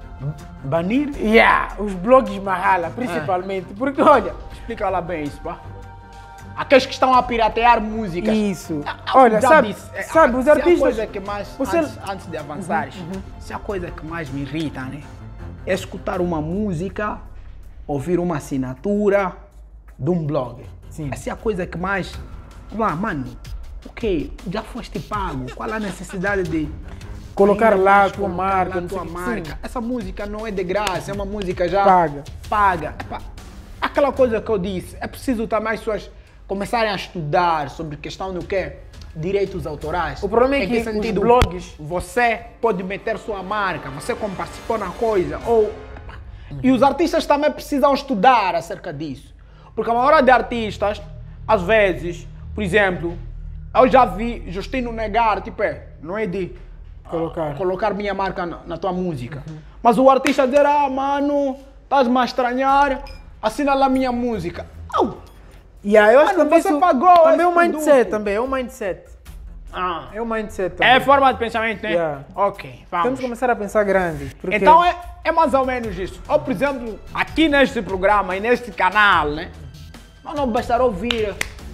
Banir? Yeah, os blogs Mahala, principalmente. Porque, olha, Explica lá bem isso, pá. Aqueles que estão a piratear músicas. isso. Ah, Olha, já sabe, disse, é, sabe os se a artistas... coisa que mais, Você- antes, antes de avançares, se a coisa que mais me irrita, né? É escutar uma música, ouvir uma assinatura de um blog. Sim. Essa é a coisa que mais... Lá, mano, ok, já foste pago, qual a necessidade de... Colocar ainda lá a mais tua colocar marca, lá não a sei tua o que, marca. sim. Essa música não é de graça, é uma música já... Paga. Paga. Epá, aquela coisa que eu disse, é preciso também as pessoas começarem a estudar sobre questão do quê? Direitos autorais. O problema é Em que os sentido, blogs- você pode meter sua marca, você como participou na coisa, ou... epá. E os artistas também precisam estudar acerca disso. Porque a maioria de artistas, às vezes, por exemplo, eu já vi Justino negar, tipo, é, não é de Colocar. colocar minha marca na, na tua música. Mas o artista dizer, ah, mano, estás-me a estranhar, assina lá minha música. Au! Yeah, eu acho que Mano, também você isso- pagou também é um esse mindset, produto. também é um mindset. Ah. É um mindset também. É forma de pensamento, né? Yeah. Ok, Temos vamos. que começar a pensar grande. Porque... Então é, é mais ou menos isso. Ou, por exemplo, aqui neste programa e neste canal, né? Não, não bastará ouvir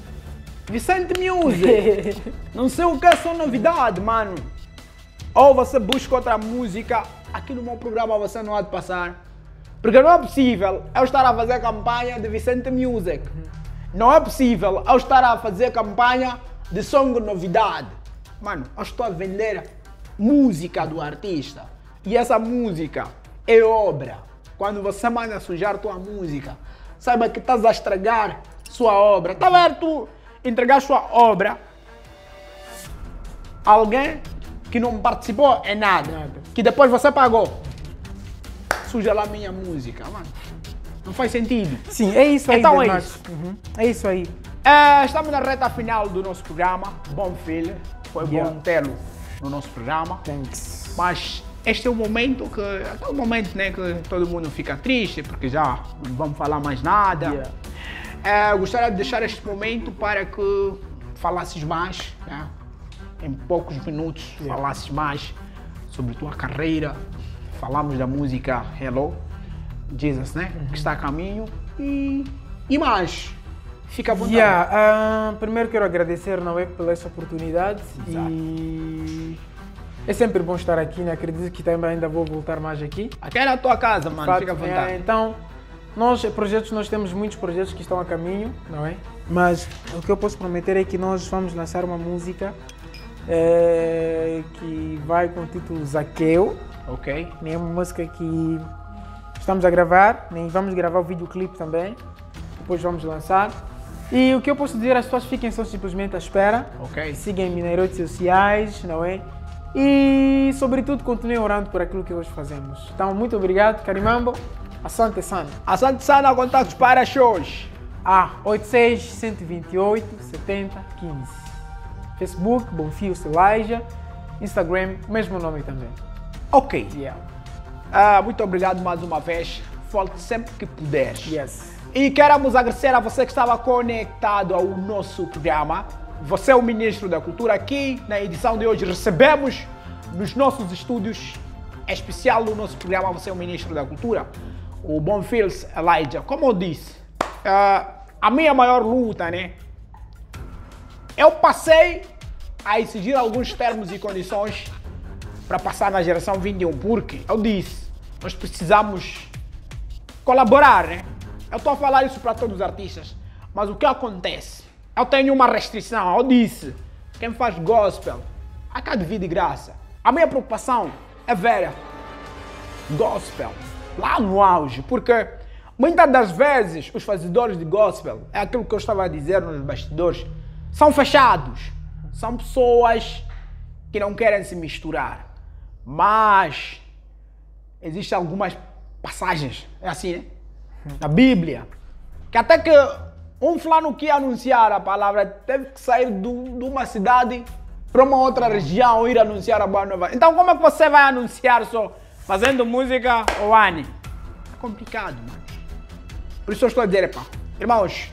Vicente Music. Não sei o que é só novidade, mano. Ou você busca outra música, aqui no meu programa você não há de passar. Porque não é possível eu estar a fazer campanha de Vicente Music. Não é possível eu estar a fazer campanha de song novidade. Mano, eu estou a vender música do artista. E essa música é obra. Quando você manda sujar tua música, saiba que estás a estragar sua obra. Tá vendo? Tu entregar sua obra a alguém que não participou em nada, Nada. que depois você pagou. Suja lá minha música, mano. Não faz sentido. Sim, é isso aí, Então é Delmax. isso. Uhum. É isso aí. É, estamos na reta final do nosso programa. Bom filho, foi Yeah. bom tê-lo no nosso programa. Thanks. Mas este é o momento que, aquele momento, né, que todo mundo fica triste porque já não vamos falar mais nada. Yeah. É, gostaria de deixar este momento para que falasses mais, né? Em poucos minutos, Yeah. falasses mais sobre tua carreira. Falamos da música Hello, Jesus, né? Uhum. Que está a caminho. E, e mais. Fica à vontade. Yeah, ah, primeiro quero agradecer, não é, pela essa oportunidade. Exato. E é sempre bom estar aqui, né? Acredito que também ainda vou voltar mais aqui. Aqui é na tua casa, mano. Fato, Fica à é, vontade. então, nós, projetos, nós temos muitos projetos que estão a caminho, não é? Mas o que eu posso prometer é que nós vamos lançar uma música eh, que vai com o título Zaqueu. Ok. É uma música que estamos a gravar, nem vamos gravar o videoclipe também. Depois vamos lançar. E o que eu posso dizer, as pessoas fiquem só simplesmente à espera. Ok. Sigam-me nas redes sociais, não é? E, sobretudo, continuem orando por aquilo que hoje fazemos. Então, muito obrigado, Carimambo. Asante Sana. Asante Sana, contatos para shows. Ah, oito seis, um dois oito, sete zero um cinco. Facebook, Bonfio Elijah. Instagram, mesmo nome também. Ok. Yeah. Ah, muito obrigado mais uma vez. Volte sempre que puderes. Yes. E queremos agradecer a você que estava conectado ao nosso programa. Você é o Ministro da Cultura. Aqui na edição de hoje recebemos nos nossos estúdios especial do nosso programa Você é o Ministro da Cultura, o Bonfils Elijah. Como eu disse, uh, a minha maior luta, né? Eu passei a exigir alguns termos e condições para passar na geração vinte e um, porque eu disse, nós precisamos colaborar, né? Eu estou a falar isso para todos os artistas, mas o que acontece? Eu tenho uma restrição, eu disse, quem faz gospel, acá de vida e graça. A minha preocupação é ver gospel lá no auge, porque muitas das vezes os fazedores de gospel, é aquilo que eu estava a dizer nos bastidores, são fechados, são pessoas que não querem se misturar, mas existem algumas passagens, é assim, né? Na Bíblia, que até que um fulano que ia anunciar a palavra teve que sair do, de uma cidade para uma outra região ir anunciar a boa nova. Então como é que você vai anunciar só fazendo música online? É complicado, mano. Por isso eu estou a dizer, pá, irmãos,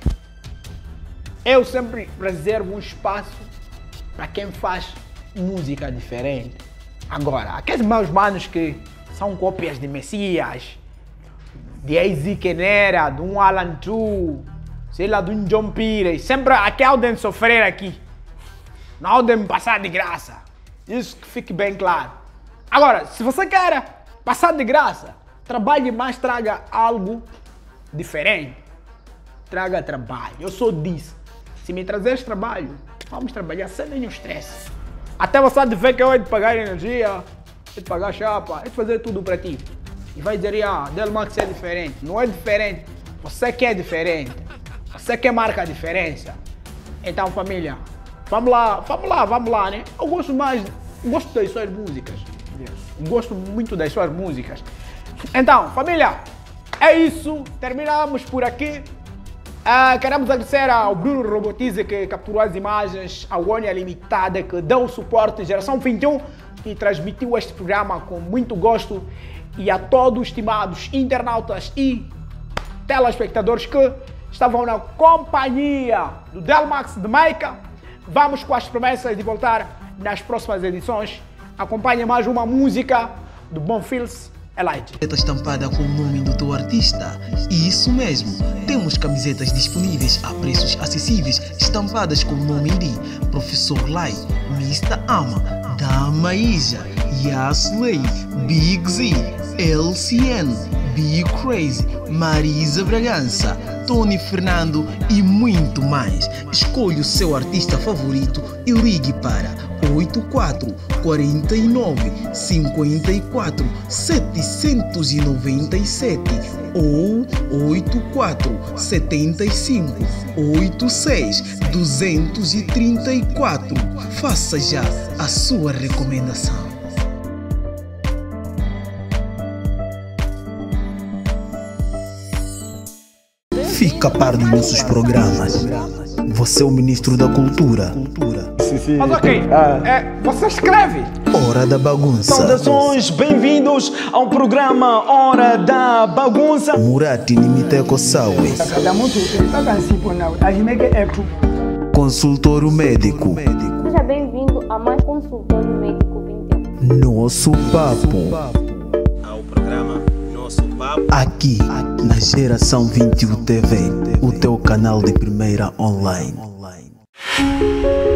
eu sempre reservo um espaço para quem faz música diferente. Agora, aqueles meus manos que são cópias de Messias, de A Z Kenera, de um Alan True, sei lá, de um John Pires, sempre aqui há de sofrer aqui. Não há de me passar de graça. Isso que fique bem claro. Agora, se você quer passar de graça, trabalhe mais, traga algo diferente. Traga trabalho. Eu sou disso. Se me trazeres trabalho, vamos trabalhar sem nenhum estresse. Até você de ver que eu hei de pagar energia, hei de pagar chapa, hei de fazer tudo para ti. E vai dizer, ah, Delmax é diferente. Não é diferente. Você que é diferente. Você que marca a diferença. Então, família, vamos lá, vamos lá, vamos lá, né? Eu gosto mais, gosto das suas músicas. Yes. Gosto muito das suas músicas. Então, família, é isso. Terminamos por aqui. Uh, queremos agradecer ao Bruno Robotize que capturou as imagens, ao Onia Limitada que deu o suporte Geração vinte e um e transmitiu este programa com muito gosto, e a todos os estimados internautas e telespectadores que estavam na companhia do Delmax de Maica. Vamos com as promessas de voltar nas próximas edições. Acompanhe mais uma música do Bonfils Elijah. Camiseta estampada com o nome do teu artista. E isso mesmo, temos camisetas disponíveis a preços acessíveis, estampadas com o nome de Professor Lai, mister Ama, Dama Ija, Yasley, Big Z, L C N, Be Crazy, Marisa Bragança, Tony Fernando e muito mais. Escolha o seu artista favorito e ligue para oito quatro quatro nove cinco quatro sete nove sete ou oito quatro sete cinco oito seis dois três quatro. Faça já a sua recomendação. Fica a par dos nossos programas. Você é o Ministro da Cultura. Mas ok, é, você escreve. Hora da Bagunça. Saudações, bem-vindos ao programa Hora da Bagunça. Murati Nimiteko Sawe. Consultório Médico. Seja bem-vindo a mais Consultório Médico vinte e um. Nosso Papo. Ao programa Nosso Papo. Aqui, na Geração vinte e um T V, o teu canal de primeira online.